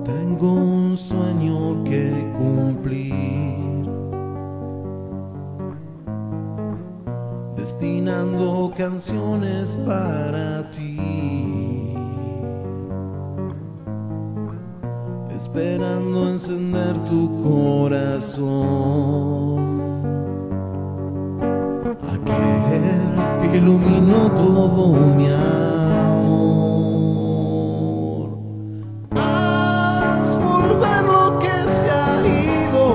Tengo un sueño que cumplir, destinando canciones para ti, esperando encender tu corazón, aquel que iluminó todo mi amor. Haz volver lo que se ha ido,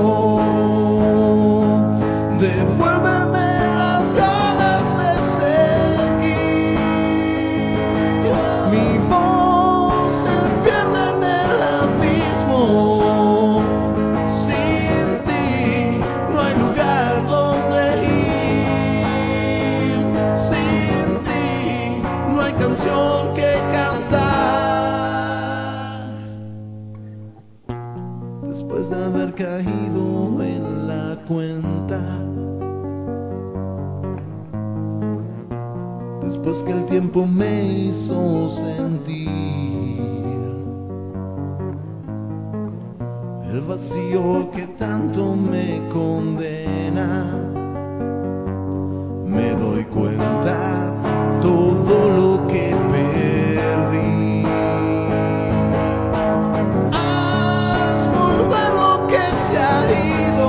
devuélveme las ganas de seguir. Mi voz se pierde en el abismo, sin ti no hay lugar donde ir, sin ti no hay canción que cantar. Después de haber caído en la cuenta, después que el tiempo me hizo sentir el vacío que tanto me condena, me doy cuenta todo lo que perdí. Haz volver lo que se ha ido,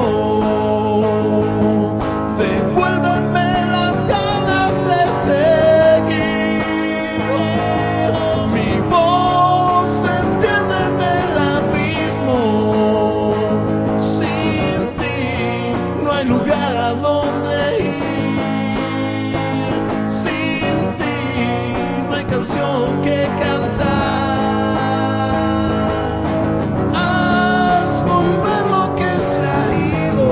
devuélveme las ganas de seguir. Mi voz se pierde en el abismo, sin ti no hay lugar a donde ir, sin ti no hay canción que cantar. Haz volver lo que se ha ido,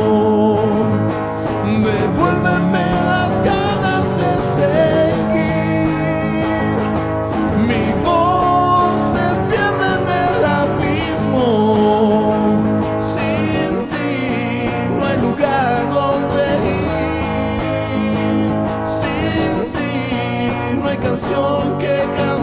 devuélveme las ganas de seguir. Mi voz se pierde en el abismo, sin ti no hay lugar donde ir, sin ti no hay canción que cantar.